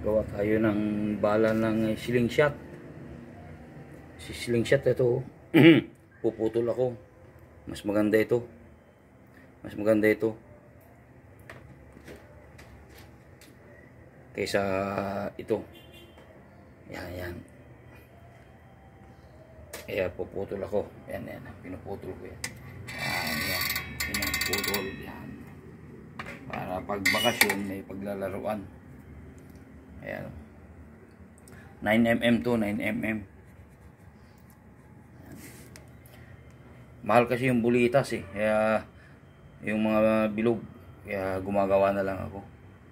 gawa tayo ng bala ng slingshot. Si slingshot ito. Puputol ako. Mas maganda ito. Mas maganda ito kaysa ito. Yan. Kaya puputol ako. Yan. Pinuputol ko yan. Yan. Putol. Yan. Para pag bakasyon may paglalaruan. Ayan. 9mm to, 9mm. Mahal kasi yung bulitas eh. Kaya yung mga bilog, kaya gumagawa na lang ako.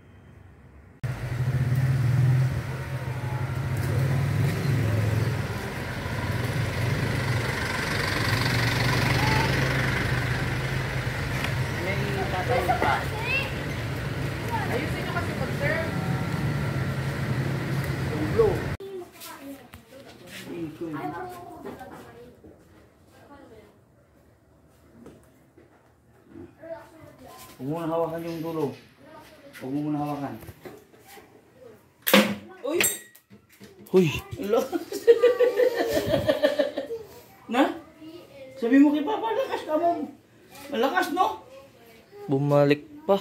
May tatay pa. Ayusin nyo kasi pag-serve. Tulo. Huwag mo na hawakan yung dulo. Huwag mo na hawakan. Uy! Huy! Na? Sabi mo kay Papa, lakas ka mo. Malakas, no? Bumalik pa.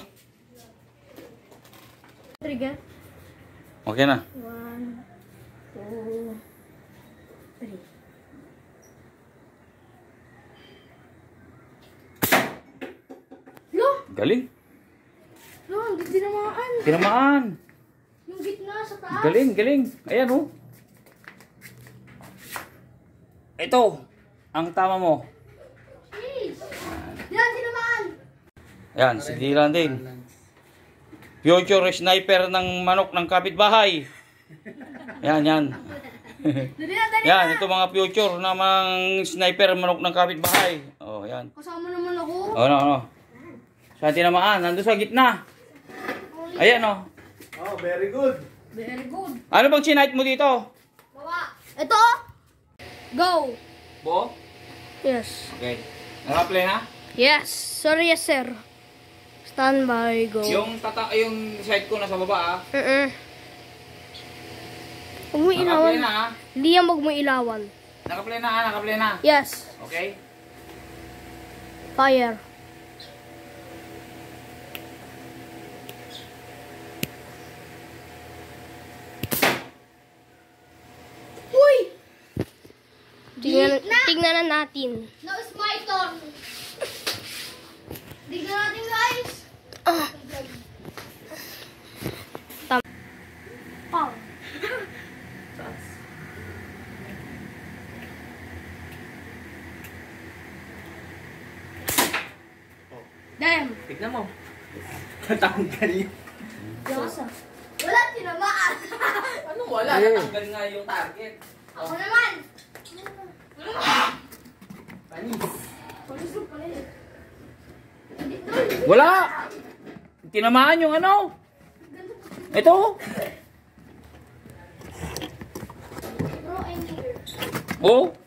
Trigger. Okay na. 1, 2, 3. Galing. No, hindi tinamaan. Tinamaan. Yung gitna sa taas. Galing. Ayan oh. Ito. Ang tama mo. Jeez. Yan, tinamaan. Ayan, si Dylan din. Future sniper ng manok ng kapitbahay. Yan. Dali Yan, na. ito mga future na mga sniper manok ng kapitbahay. Oh, yan. Kasama naman ako. Oh, no. Saan tinamaan? Nandun sa gitna. Ayan oh. Oh, very good. Very good. Ano bang sinite mo dito? Baba. Ito. Go. Bo? Yes. Okay. Naka-play na? Yes. Sorry, yes, sir. Stand by, go. Yung side ko nasa baba ah. Huwag mo Naka-play ilawan. na ah. Liam, huwag mo ilawan. Naka-play na. Yes. Okay? Fire. Uy! Tingnan na natin. Now it's my turn. Tignan natin, guys. Pow. Damn. Tignan mo. Tatanggal yun. Yosa. Wala, tinamaan. Anong wala? Natanggal nga yung target. Ako naman. Panis. Wala! Tinamaan yung ano? Ito. Bro, I'm here. Oh.